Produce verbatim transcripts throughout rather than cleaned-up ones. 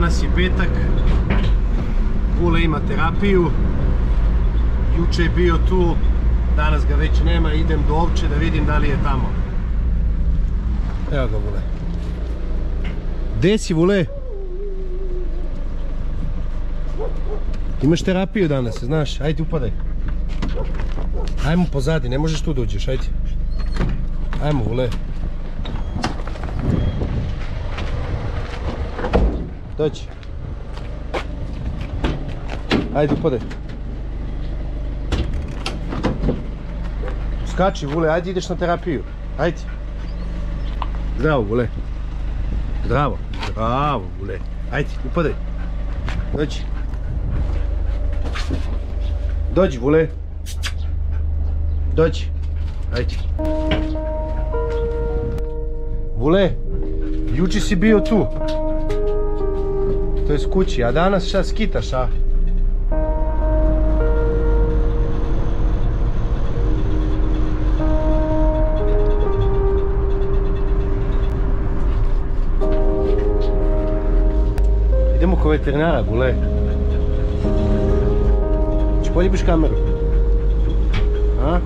Danas je petak, Vule ima terapiju, juče je bio tu, danas ga već nema, idem do Ovče da vidim da li je tamo. Evo ga Vule. Gdje si Vule? Imaš terapiju danas, znaš, ajde upadaj. Ajmo pozadi, ne možeš tu dođeš, ajde. Ajmo Vule. Dođi. Ajde upadaj. Skači Vule, ajde ideš na terapiju. Ajde. Zdravo Vule. Zdravo. Zdravo Vule. Ajde upadaj. Dođi. Dođi Vule. Dođi. Ajde. Vule, juče si bio tu. To je s kući, a danas šta skitaš, a? Idemo ko veterinara, Vule. Če poljubiš kameru? A?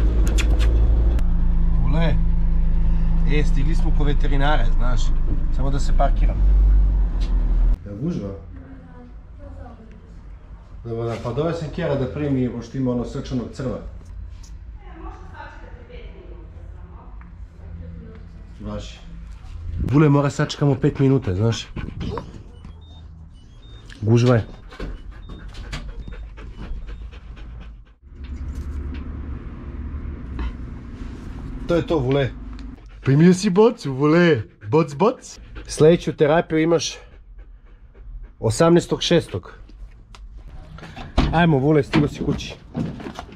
Vule. E, stigli smo ko veterinare, znaš. Samo da se parkiram. Ja gužva? Dobar dan, pa doveo sam Kjera da primi, pošto ima ono srčanog crva. Važi. Vule mora sačekamo pet minuta, znaš. Gužva je. To je to, Vule. Primio si bocu, Vule. Boc, boc. Sljedeću terapiju imaš osamnaestog šestog Ajmo, Vule, stigo si kući.